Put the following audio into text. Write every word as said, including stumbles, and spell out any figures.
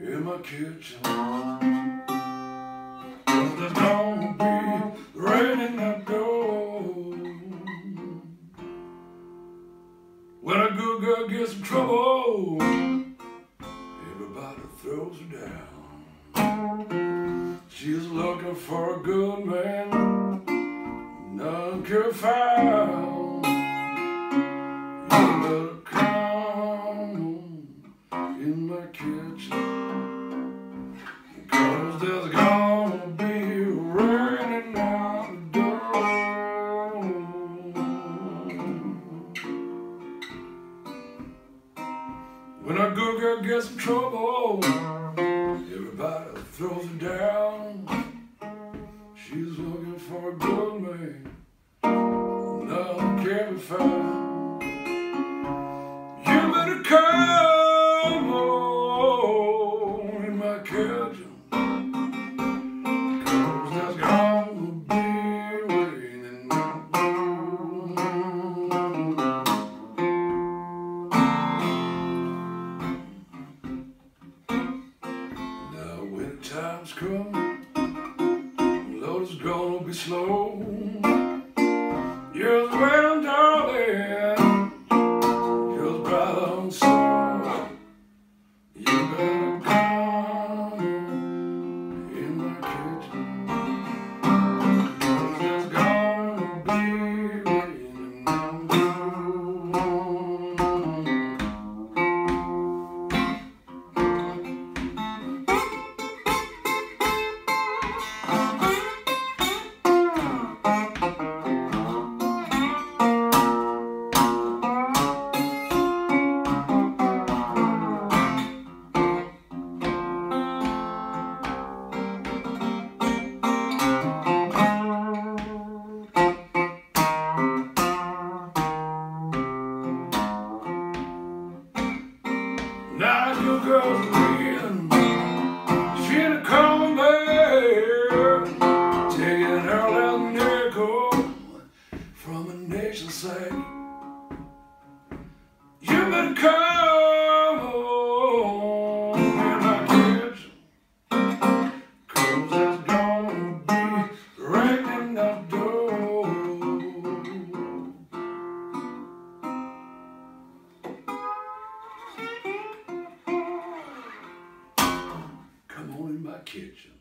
in my kitchen. There's gonna be rain in that door. When a good girl gets in trouble, everybody throws her down. She's looking for a good man, none can find. You better come in my kitchen, 'cause there's gonna be raining out the door. When a good girl gets in trouble, everybody throws her down. She's looking for a good man, none can be found. You better come on in my kitchen, 'cause there's gonna be raining out the Now when times come, Lord, it's gonna be slow. Just wait, darling, just right on slow. You better come in my kitchen, 'cause there's gonna be raining out the Now your girl's leaving, she ain't a coming back, taking her last nickel from a nation's sake. You better come on in my kitchen, 'cause there's gonna be raining out the door. Come on in my kitchen.